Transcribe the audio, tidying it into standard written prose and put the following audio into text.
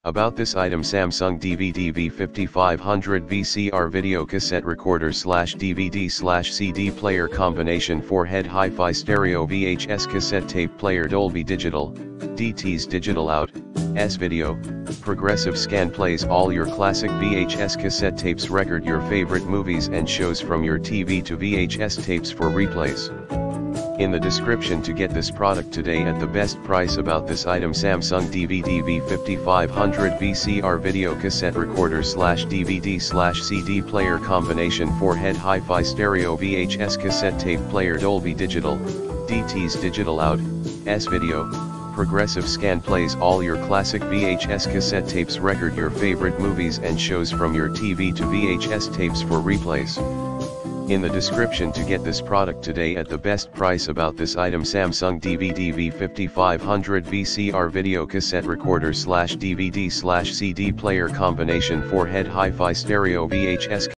About this item: Samsung DVD V5500 VCR video cassette recorder /DVD CD player combination 4-head hi-fi stereo VHS cassette tape player Dolby Digital, DTS digital out, S-video, progressive scan plays all your classic VHS cassette tapes, record your favorite movies and shows from your TV to VHS tapes for replays. In the description to get this product today at the best price. About this item: Samsung DVD V5500 VCR video cassette recorder /DVD CD player combination 4-head hi-fi stereo VHS cassette tape player Dolby Digital, DTS digital out, S-video, progressive scan plays all your classic VHS cassette tapes, record your favorite movies and shows from your TV to VHS tapes for replays. In the description to get this product today at the best price. About this item: Samsung DVD V5500 VCR video cassette recorder /DVD CD player combination 4-head hi-fi stereo VHS